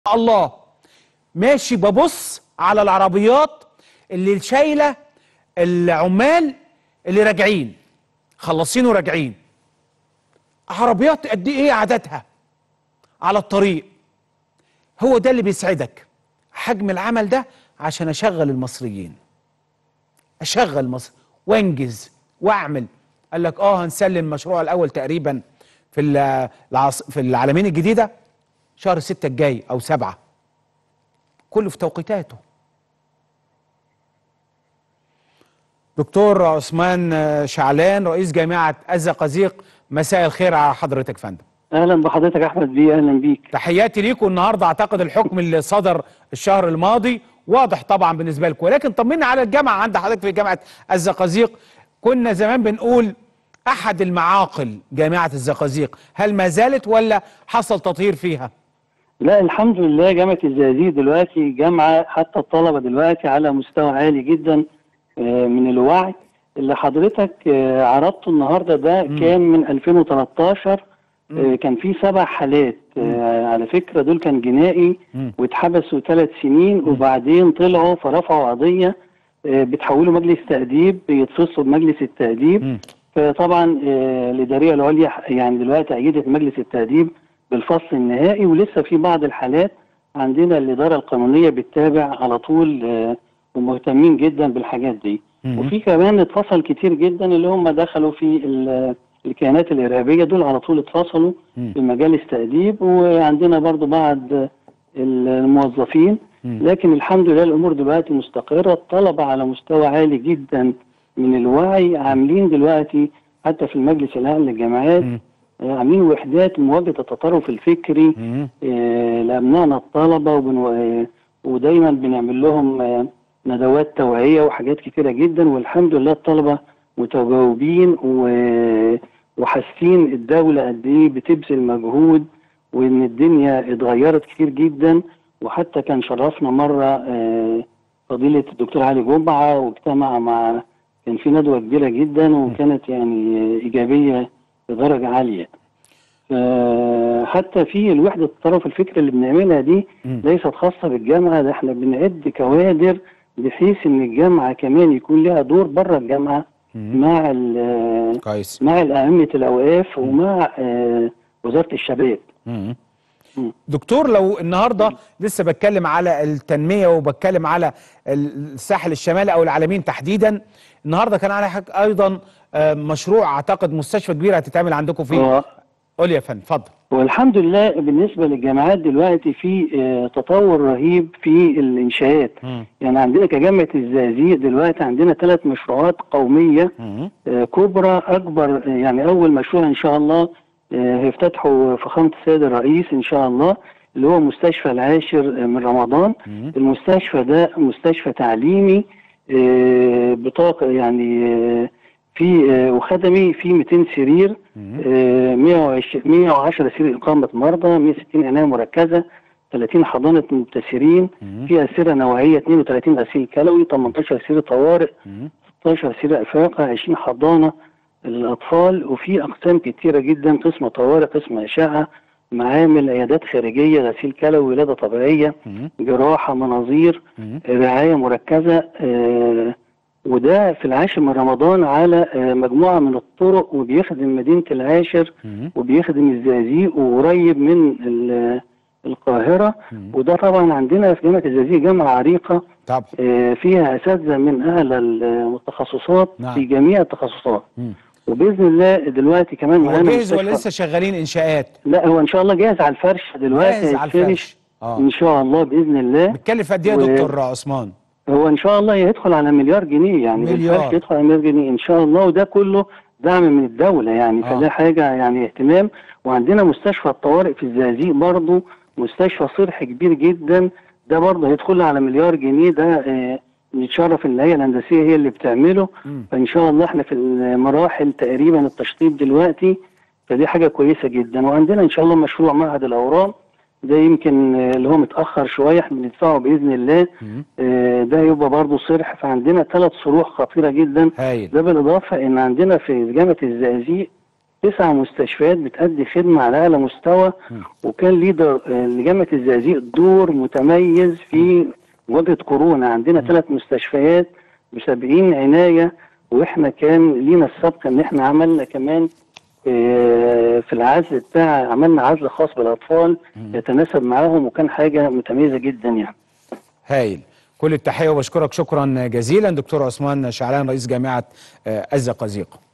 الله ماشي ببص على العربيات اللي شايله العمال اللي راجعين خلصين وراجعين. عربيات قد ايه عددها على الطريق؟ هو ده اللي بيسعدك، حجم العمل ده عشان اشغل المصريين، اشغل مصر وانجز واعمل. قال لك هنسلم المشروع الاول تقريبا في العلمين الجديده شهر 6 الجاي او 7، كله في توقيتاته. دكتور عثمان شعلان رئيس جامعة الزقازيق، مساء الخير على حضرتك فندم. اهلا بحضرتك احمد بيه، اهلا بيك. تحياتي ليكم. النهارده اعتقد الحكم اللي صدر الشهر الماضي واضح طبعا بالنسبه لكم، ولكن طمنا على الجامعه عند حضرتك في جامعة الزقازيق. كنا زمان بنقول احد المعاقل جامعة الزقازيق، هل ما زالت ولا حصل تطهير فيها؟ لا الحمد لله، جامعة الزقازيق دلوقتي جامعة حتى الطلبة دلوقتي على مستوى عالي جدا من الوعي. اللي حضرتك عرضته النهارده ده كان من 2013. كان في 7 حالات على فكرة، دول كان جنائي واتحبسوا 3 سنين وبعدين طلعوا فرفعوا قضية بتحولوا مجلس تأديب، بيتصلوا بمجلس التأديب. فطبعا الإدارية العليا يعني دلوقتي أيدت مجلس التأديب بالفصل النهائي، ولسه في بعض الحالات عندنا الإدارة القانونية بتتابع على طول ومهتمين جدا بالحاجات دي. وفي كمان اتفصل كتير جدا اللي هم دخلوا في الكيانات الإرهابية، دول على طول اتفصلوا في مجالس تأديب. وعندنا برضو بعض الموظفين، لكن الحمد لله الأمور دلوقتي مستقرة. الطلبة على مستوى عالي جدا من الوعي، عاملين دلوقتي حتى في المجلس الأعلى للجامعات عاملين وحدات مواجهة التطرف الفكري لأبنائنا الطلبة، ودايما بنعمل لهم ندوات توعية وحاجات كتيرة جدا. والحمد لله الطلبة متجاوبين وحاسين الدولة قد ايه بتبذل مجهود، وان الدنيا اتغيرت كتير جدا. وحتى كان شرفنا مرة فضيلة الدكتور علي جمعة واجتمع كان في ندوة كبيرة جدا وكانت يعني إيجابية بدرجة عالية. حتى في الوحدة التطرف الفكري اللي بنعملها دي ليست خاصة بالجامعة، ده احنا بنعد كوادر بحيث ان الجامعة كمان يكون لها دور بره الجامعة مع مع أئمة الأوقاف ومع وزارة الشباب. دكتور، لو النهارده لسه بتكلم على التنمية وبتكلم على الساحل الشمالي او العلمين تحديدا، النهارده كان على ايضا مشروع اعتقد مستشفى كبيره هتتعمل عندكم فيه. قول يا فندم اتفضل. والحمد لله بالنسبه للجامعات دلوقتي في تطور رهيب في الانشاءات. يعني عندنا كجامعه الزقازيق دلوقتي عندنا 3 مشروعات قوميه كبرى اكبر. يعني اول مشروع ان شاء الله هيفتتحوا فخامه السيد الرئيس ان شاء الله، اللي هو مستشفى العاشر من رمضان. المستشفى ده مستشفى تعليمي بطاقه يعني في وخدمي، في 200 سرير، 110 سرير إقامة مرضى، 160 عناية مركزة، 30 حضانة مبتسرين، في أسرة نوعية، 32 غسيل كلوي، 18 سرير طوارئ، 16 سرير إفاقة، 20 حضانة للأطفال. وفي أقسام كتيرة جدا، قسم طوارئ، قسم أشعة، معامل، عيادات خارجية، غسيل كلوي، ولادة طبيعية، جراحة، مناظير، رعاية مركزة. وده في العاشر من رمضان على مجموعة من الطرق، وبيخدم مدينة العاشر وبيخدم الزقازيق وقريب من القاهرة. وده طبعا عندنا في جامعة الزقازيق جامعة عريقة فيها أساتذة من أعلى التخصصات في جميع التخصصات. وبإذن الله دلوقتي كمان هو جاهز ولا لسه شغالين إنشاءات؟ لا هو إن شاء الله جاهز على الفرش دلوقتي، جاهز على الفرش إن شاء الله بإذن الله. بتكلف قد إيه يا دكتور عثمان؟ هو ان شاء الله يدخل على مليار جنيه، يعني الفرش يدخل على مليار جنيه ان شاء الله، وده كله دعم من الدولة يعني. فده حاجة يعني اهتمام. وعندنا مستشفى الطوارئ في الزقازيق برضه، مستشفى صرح كبير جدا، ده برضه هيدخل على مليار جنيه. ده نتشرف ان الهيئة الهندسية هي اللي بتعمله. فان شاء الله احنا في المراحل تقريبا التشطيب دلوقتي، فدي حاجة كويسة جدا. وعندنا ان شاء الله مشروع معهد الاورام، ده يمكن اللي هو متأخر شوية، احنا بندفعه بإذن الله. ده يبقى برضه صرح. فعندنا 3 صروح خطيرة جدا. ده بالإضافة إن عندنا في جامعة الزقازيق 9 مستشفيات بتأدي خدمة على أعلى مستوى، وكان ليدر لجامعة الزقازيق دور متميز في مواجهة كورونا. عندنا 3 مستشفيات ب70 عناية، واحنا كان لينا السبق ان احنا عملنا كمان في العزل بتاع، عملنا عزل خاص بالأطفال يتناسب معاهم، وكان حاجة متميزة جدا يعني. هايل. كل التحية وبشكرك شكرا جزيلا دكتور عثمان شعلان رئيس جامعة الزقازيق.